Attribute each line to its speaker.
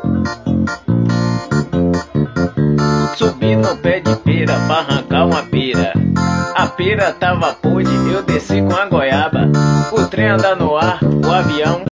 Speaker 1: Subi no pé de pera pra arrancar uma pera. A pera tava podre, eu desci com a goiaba. O trem anda no ar, o avião